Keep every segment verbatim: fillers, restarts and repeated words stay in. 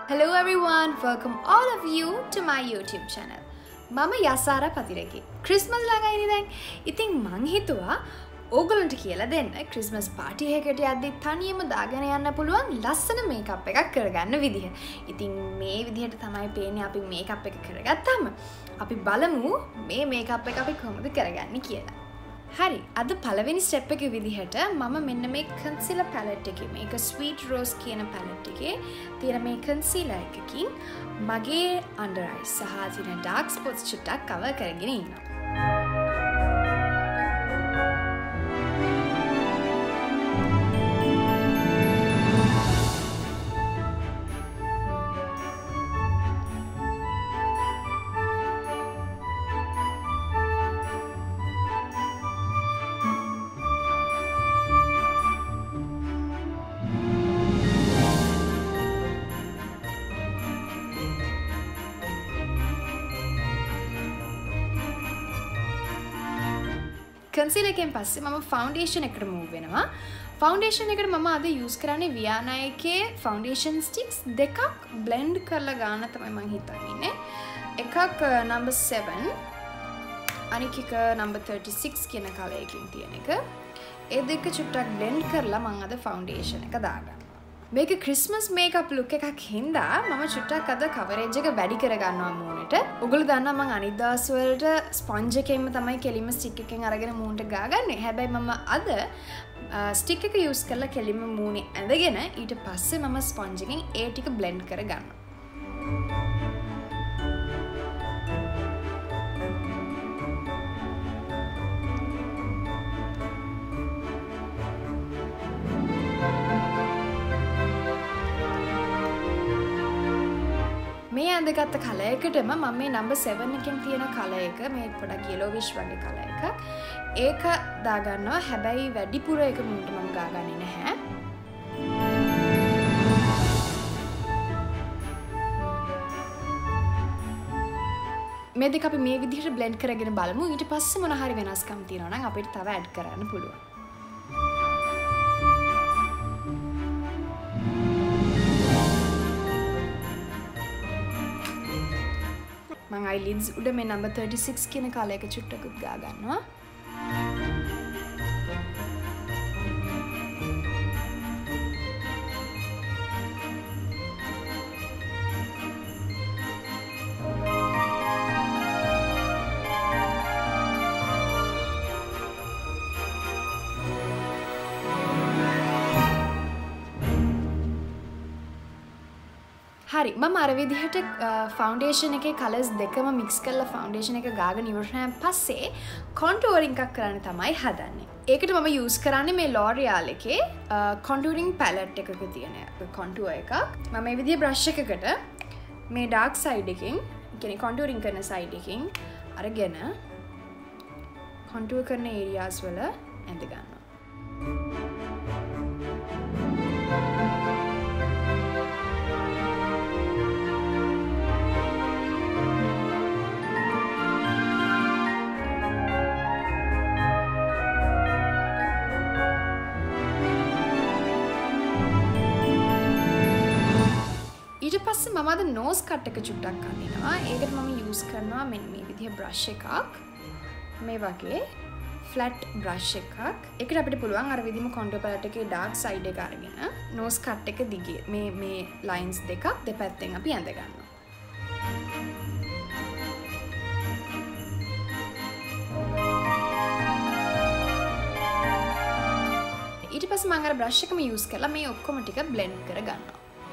Hello everyone, welcome all of you to my YouTube channel. Mama Yasara Pathirage. Christmas laga ini දැන්. ඉතින් මං හිතුවා ඕගොල්ලන්ට කියලා දෙන්න Christmas party එකකට යද්දි තනියම දාගෙන යන්න පුළුවන් ලස්සන මේකප් එකක් කරගන්න විදිහ. ඉතින් මේ විදිහට තමයි පේන්නේ අපි මේකප් එක කරගත්තාම. අපි බලමු මේ මේකප් එක අපි කොහොමද කරගන්නේ කියලා. හරි අද පළවෙනි ස්ටෙප් එක විදිහට මම මෙන්න මේ කන්සීලර් palette එකේ මේක sweet rose කියන palette එකේ තියෙන මේ කන්සීලර් එකකින් මගේ under eyes සහ තියෙන dark spots චුට්ටක් cover කරගෙන ඉන්නවා. concealer එකෙන් පස්සේ මම foundation එකට move වෙනවා. foundation එකට මම අද use කරන්නේ Viana එකේ foundation sticks දෙකක් blend කරලා ගන්න තමයි මම හිතන්නේ. එකක් number seven අනික එක number thirty-six කියන color එකකින් තියෙන එක. ඒ දෙක චුට්ටක් blend කරලා මම අද foundation එක දාගන්නවා. මේක Christmas makeup look එකක් හින්දා මම චුට්ටක් අද coverage එක වැඩි කරගන්නවා මූණට. ඔයගොල්ලෝ දන්නවා මම අනිත් දවස් වලට sponge එකෙන්ම තමයි කෙලින්ම stick එකෙන් අරගෙන මූණට ගාගන්නේ. හැබැයි මම අද stick එක use කරලා කෙලින්ම මූණේ ඇඳගෙන ඊට පස්සේ මම sponge එකෙන් ඒ ටික blend කරගන්නවා. මේ ඇඳගත්ත කලර් එකටම මම මේ number seven එකෙන් තියෙන කලර් එක මේ පොඩක් yellowish වගේ කලර් එක ඒක දාගන්නවා. හැබැයි වැඩිපුර ඒක මුන්ට මම ගාගන්නේ නැහැ. මේ දෙක අපි මේ විදිහට blend කරගෙන බලමු. ඊට පස්සේ මොන හරි වෙනස්කම් තියෙනවා නම් අපිට තව add කරන්න පුළුවන්. මම eyelids උඩ මේ number thirty-six කියන කලර් එක චුට්ටකුත් ගා ගන්නවා. හරි මම අර විදිහට ෆවුන්ඩේෂන් එකේ කලර්ස් දෙකම මික්ස් කරලා ෆවුන්ඩේෂන් එක ගාගෙන ඉවරනාන් පස්සේ කොන්ටූරින් එකක් කරන්න තමයි හදන්නේ. ඒකට මම යූස් කරන්නේ මේ L'Oreal එකේ කොන්ටූරින් palette එකක තියෙන කොන්ටූර් එකක්. මම මේ විදිහේ බ්‍රෂ් එකකට මේ ඩාර්ක් සයිඩ් එකකින්, කියන්නේ කොන්ටූරින් කරන සයිඩ් එකකින් අරගෙන කොන්ටූර් කරන ඒරියාස් වල ඇඳ ගන්නවා. ඊට පස්සේ මම අද nose cut එක චුට්ටක් අඳිනවා. ඒකට මම use කරනවා මෙන්න මේ විදිහ brush එකක්. මේ වගේ flat brush එකක්. ඒකට අපිට පුළුවන් අර විදිහම contour palette එකේ dark side එක අරගෙන nose cut එක දිගේ මේ මේ lines දෙකක් දෙපැත්තෙන් අපි ඇඳ ගන්නවා. ඊට පස්සේ මම අර brush එකම use කරලා මේ ඔක්කොම ටික blend කර ගන්නවා.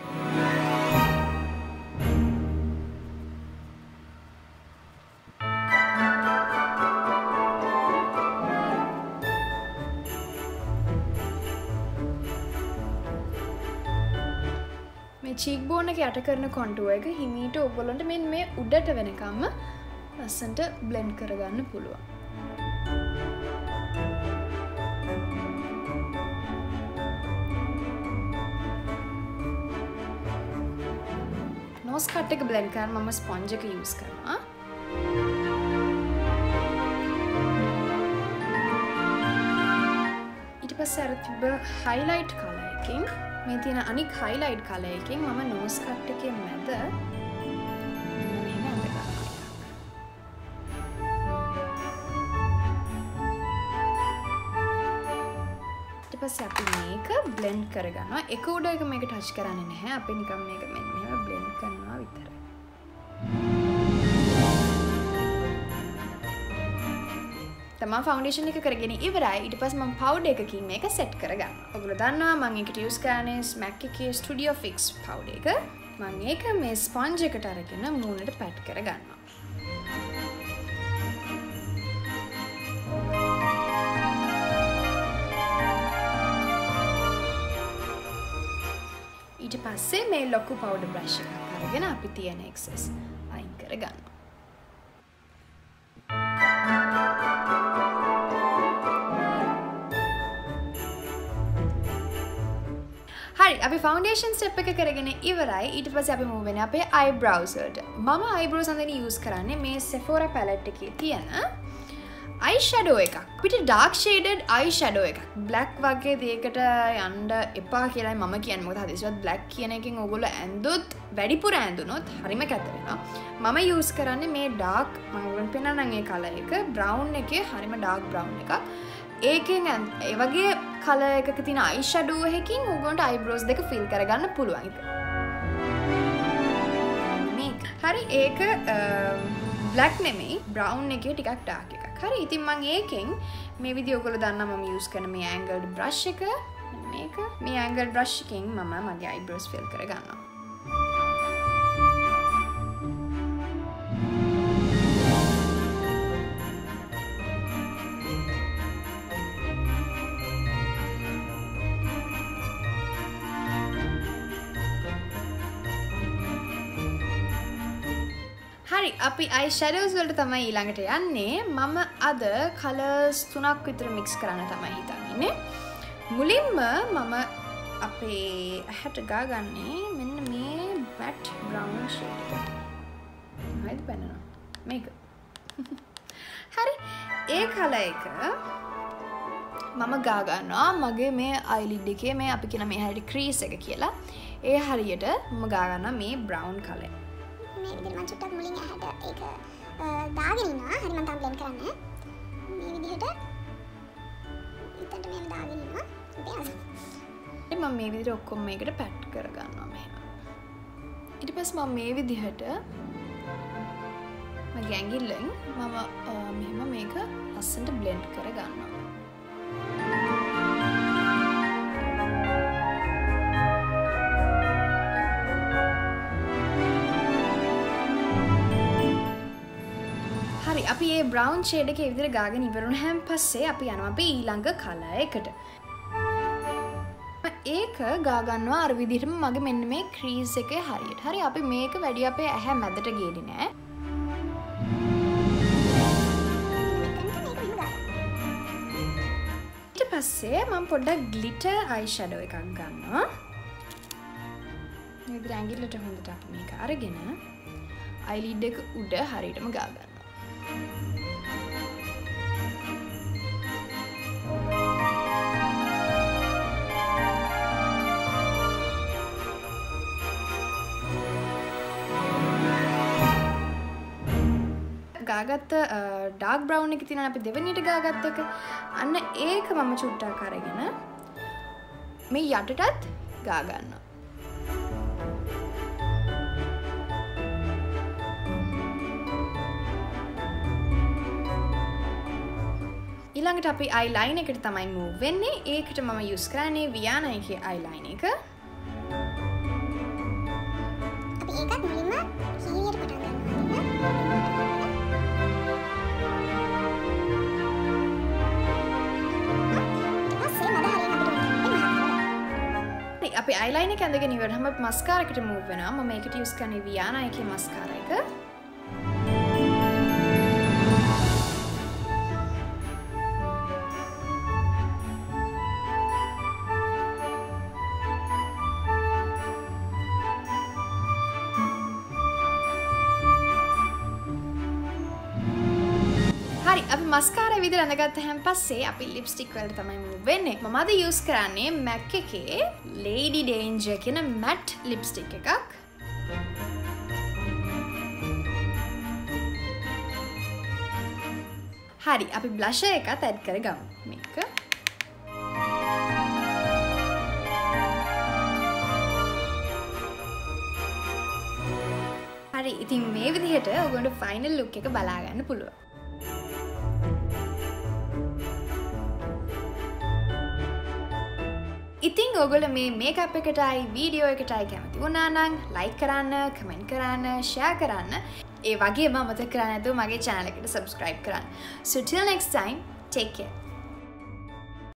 cheekbone එක යට කරන contour එක හිමීට ඔයගොල්ලන්ට මෙන්න මේ උඩට වෙනකම්ම ලස්සනට blend කරගන්න පුළුවන්. nose cut එක blend කරන්න මම sponge එක use කරනවා. ඊට පස්සේ අර තිබ්බ highlight color එකකින් මේ තියෙන අනික් highlight color එකෙන් මම nose cut එකේ මැද මෙන්න මෙහෙම අඳ ගන්නවා. ඊට පස්සේ අපි මේක blend කරගන්නවා. එක උඩ එක මේක touch කරන්නේ නැහැ. අපි නිකන් මේක මෙන්න මෙහෙම blend කරනවා විතරයි. තමා ෆවුන්ඩේෂන් එක කරගෙන ඉවරයි. ඊට පස්සේ මම පවුඩර් එකකින් මේක සෙට් කරගන්නවා. ඔයගොල්ලෝ දන්නවා මම ඒකට යූස් කරන්නේ ස්මැක් එකේ ස්ටුඩියෝ ෆික්ස් පවුඩර් එක. මම ඒක මේ ස්පොන්ජ් එකට අරගෙන මූණට පැට් කරගන්නවා. ඊට පස්සේ මේ ලොකු පවුඩර් බ්‍රෂ් එකක් අරගෙන අපි තියෙන එක්සස් අයින් කරගන්නවා. හරි අපි ෆවුන්ඩේෂන් ස්ටෙප් එක කරගෙන ඉවරයි. ඊට පස්සේ අපි මූව් වෙන්නේ අපේ අයිබ්‍රවුස් වලට. මම අයිබ්‍රෝස් අඳින යූස් කරන්නේ මේ Sephora palette එකේ තියෙන අයි ෂැඩෝ එකක්. අපිට ඩාර්ක් ෂේඩඩ් අයි ෂැඩෝ එකක්. බ්ලැක් වගේ දෙයකට යන්න එපා කියලායි මම කියන්නේ. මොකද හදිසියවත් බ්ලැක් කියන එකෙන් ඕගොල්ලෝ ඇඳුත් වැඩිපුර ඇඳුනොත් හරිම කැත වෙනවා. මම යූස් කරන්නේ මේ ඩාර්ක් මම ඔයගොල්ලන්ට පෙන්නන්නම් ඒ කලර් එක. බ්‍රවුන් එකේ හරිම ඩාර්ක් බ්‍රවුන් එකක්. ඒකෙන් ඒ වගේ කලර් එකක තියෙන අයි ෂැඩෝ එකකින් ඕගොල්ලන්ට අයිබ්‍රෝස් දෙක ෆිල් කරගන්න පුළුවන්. මේක. හරි ඒක බ්ලැක් නෙමෙයි බ්‍රවුන් එකේ ටිකක් ඩාර්ක් එකක්. හරි ඉතින් මම ඒකෙන් මේ විදිහ ඔයගොල්ලෝ දන්නා මම යූස් කරන මේ ඇන්ගල්ඩ් බ්‍රෂ් එක මේක මේ ඇන්ගල්ඩ් බ්‍රෂ් එකෙන් මම මගේ අයිබ්‍රෝස් ෆිල් කරගන්නවා. හරි අපි අයි ෂැඩෝස් වලට තමයි ඊළඟට යන්නේ. මම අද කලර්ස් තුනක් විතර මික්ස් කරන්න තමයි හිතන්නේ. මුලින්ම මම අපේ ඇහැට ගාගන්නේ මෙන්න මේ මැට් බ්‍රවුන් ෂේඩ් එක. හරිද බලන්න. මේක. හරි ඒ කලර් එක මම ගා ගන්නවා මගේ මේ අයිලිඩ් එකේ මේ අපි කියන මේ හැරි ක්‍රීස් එක කියලා. ඒ හරියට මම ගා ගන්නවා මේ බ්‍රවුන් කලර්. මේ විදිහට මම චුට්ටක් මුලින් ඇහැට ඒක දාගෙන ඉන්නවා. හරි මම තාම බ්ලෙන්ඩ් කරන්නේ. මේ විදිහට ඉතින්ට මේව දාගෙන ඉන්නවා. ඉතින් මම මේ විදිහට ඔක්කොම මේකට පැට් කරගන්නවා මෙහෙම. ඊට පස්සේ මම මේ විදිහට මගේ ඇඟිල්ලෙන් මම මෙහෙම මේක ලස්සනට බ්ලෙන්ඩ් කරගන්නවා. අපි මේ බ්‍රවුන් ෂේඩ් එකේ විදිහට ගාගෙන ඉවර වුණාන් පස්සේ අපි යනවා අපි ඊළඟ කලර් එකට. ඒක ගා ගන්නවා අර විදිහටම මගේ මෙන්න මේ ක්‍රීස් එකේ හරියට. හරි අපි මේක වැඩි අපේ ඇහැ මැදට ගේන්නේ නෑ. ඊට පස්සේ මම පොඩ්ඩක් ග්ලිටර් අයි ෂැඩෝ එකක් ගන්නවා. මේ විදිහට ඇඟිල්ලට හොඳට අපි මේක අරගෙන අයිලිඩ් එක උඩ හරියටම ගා ගන්නවා. ගාගත්ත ඩාර්ක් බ්‍රවුන් එක තියෙනවා අපි දෙවෙනියට ගාගත්ත එක. අන්න ඒක මම චුට්ටක් අරගෙන මේ යටටත් ගා ගන්නවා. ඊළඟට අපි අයිලයින් එකට තමයි මූව් වෙන්නේ. ඒකට මම යූස් කරන්නේ වියානා එකේ අයිලයින් එක. අපි ඒකත් මුලින්ම කීරියට පටන් ගන්නවා. අපි අයිලයින් එක ඇඳගෙන ඉවරනම අපි මස්කාරා එකට මූව් වෙනවා. මම මේකට යූස් කරන්නේ වියානා එකේ මස්කාරා එක. හරි අපි මස්කාරා විදිහට අඳගත්තාන් පස්සේ අපි ලිප්ස්ටික් වලට තමයි move වෙන්නේ. මම අද use කරන්නේ MAC එකේ Lady Danger කියන matte lipstick එකක්. හරි අපි blusher එකත් add කරගමු. මේක හරි ඉතින් මේ විදිහට ඔයගොල්ලෝ ෆයිනල් ලුක් එක බලා ගන්න පුළුවන්. ඉතින් ඔයගොල්ලෝ මේ මේකප් එකටයි වීඩියෝ එකටයි කැමති වුණා නම් ලයික් කරන්න, කමෙන්ට් කරන්න, ෂෙයා කරන්න. ඒ වගේම අමතක කරන්න නැතුව මගේ channel එකට subscribe කරන්න. So till next time, take care.